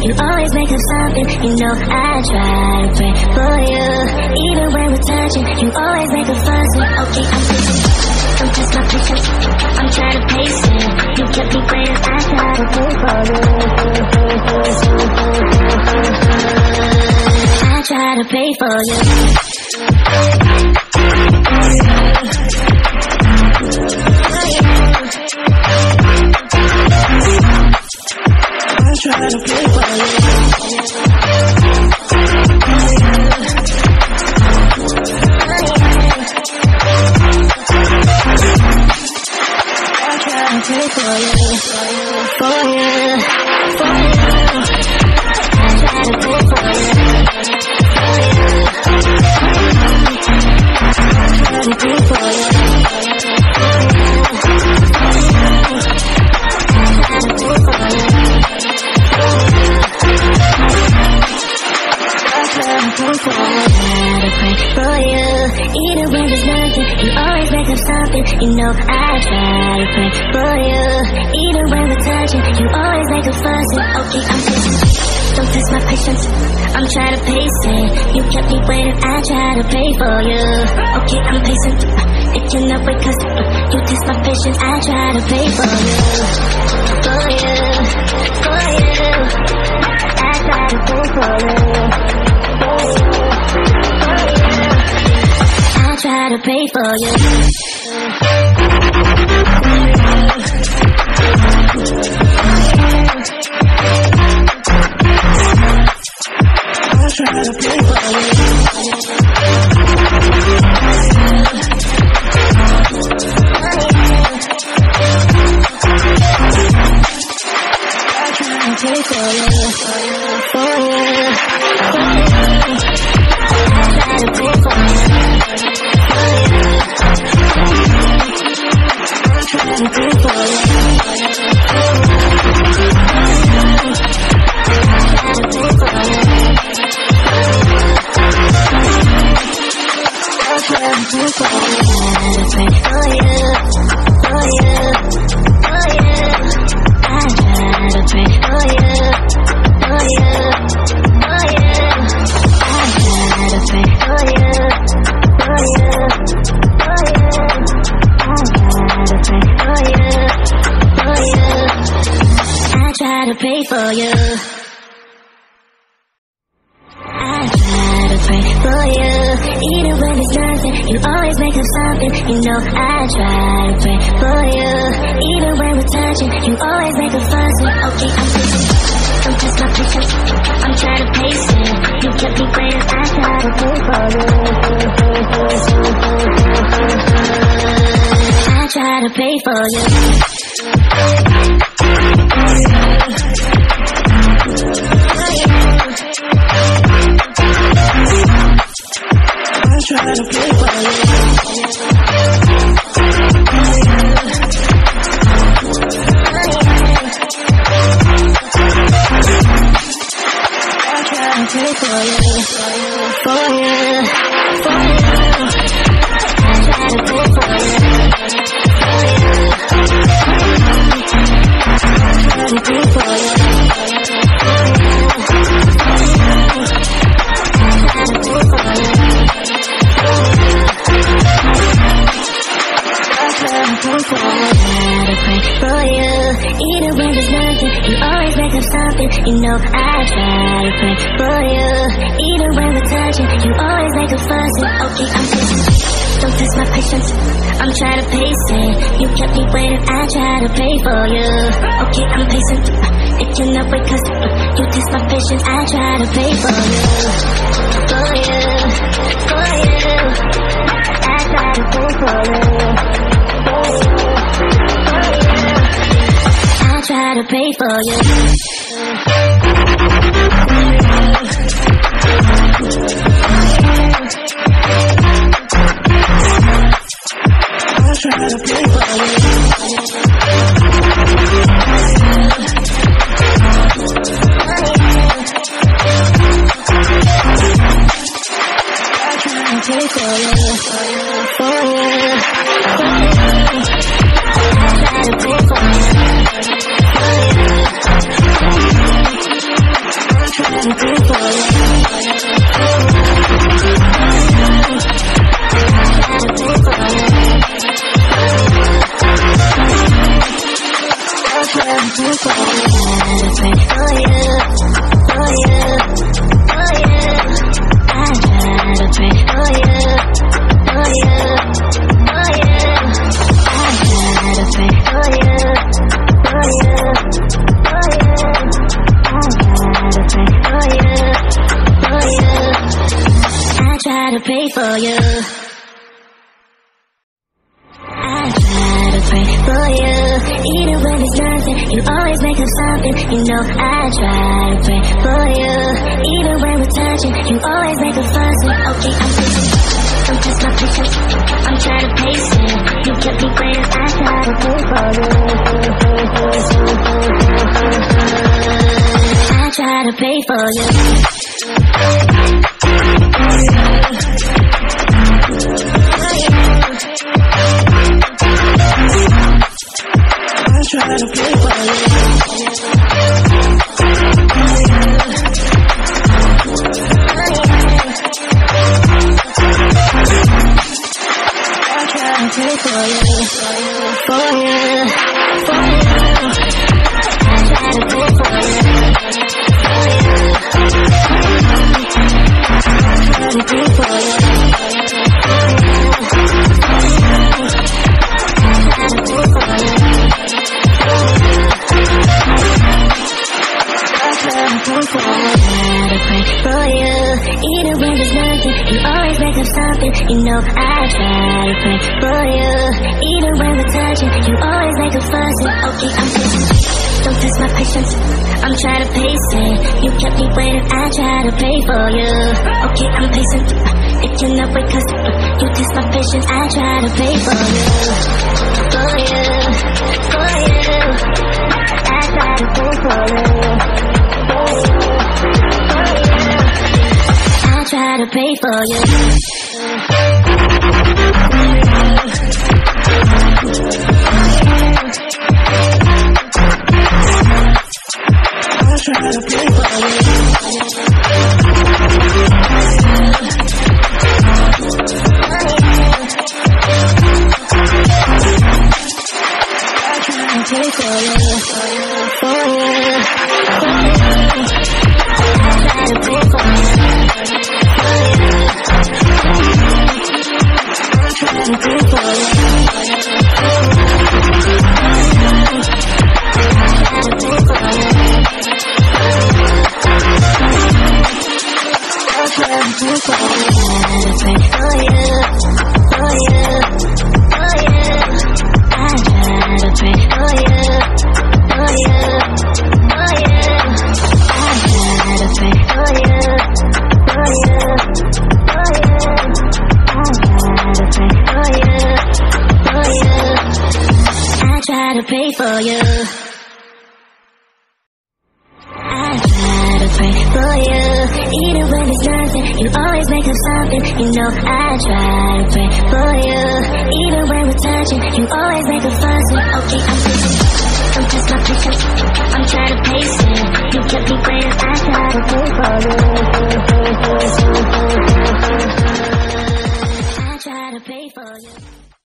you always make up something. You know I try to pray for you. Even when we're touching, you always make a fuss. Okay, I'm patient, don't test my patience. I'm trying to pace it. You kept me waiting, I try to pray for you. I try to pray for you. I try to pray for you. I try to pray for you, for you, for you. I try to pray for you, for you. I try to pray for you. Even when there's nothing, you always make up something. You know I try to pray for you. Even when we're touching, you always make a fuss. Okay, I'm patient, don't test my patience. I'm trying to pace it. You kept me waiting, I try to pray for you. Okay, I'm patient, it cannot wait 'cause you test my patience. I try to pray for you, for you, for you. I try to pray for you. I try to pray for you. I try to pray for you. I try to pray for you. For you. I try to pray for you. I try to pray for you. Pray for you. I try to pray for you. Even when there's nothing, you always make up something. You know I try to pray for you. Even when we're touching, you always make a fuss. Okay, I'm patient, don't test my patience. I'm trying to pace it. You kept me waiting, I try to pray for you. I try to pray for you. I try to pray for you. I try to pray for you, for you, for you. I try to pray for you, for you. I try to pray for you. Even when there's nothing, you always make up something. You know I try to pray for you. Even when we're touching, you always make a fuss. Okay, I'm patient, don't test my patience. I'm trying to pace it. You kept me waiting, I try to pray for you. Okay, I'm patient, it cannot wait 'cause you test my patience. I try to pray for you, for you, for you. I try to pray for you. I try to pray for you. I try to pray for you. Pray for you. I try to pray for you. Even when it's nothing, you always make up something. You know I try to pray for you. Even when we're touching, you always make a fuss. Okay, I'm patient. Don't test my patience. I'm trying to pace it. You kept me waiting. I try to pray for you. I try to pray for you. Try to play for you. I try to play for you, for you, for you. I try to play for you, for you. I try to play for you, for you. Even when there's nothing, you always make up something. You know I try to pray for you. Even when we're touching, you always make a fuss. Okay, I'm patient. Don't test my patience. I'm trying to pace it. You kept me waiting. I try to pray for you. Okay, I'm patient. It cannot wait 'cause you test my patience. I try to pray for you. For you, for you. I try to pray for you. Try to pray for you. I'll try to pray for you. I'll try to pray for you. For you. For you. I'll try to pray for you. To pray for you. I try to pray for you. Even when it's nothing, you always make up something. You know I try to pray for you. Even when we're touching, you always make a fuss. Okay, I'm patient. Don't test my patience. I'm trying to pace it. You kept me waiting. I try to pray for you. I try to pray for you.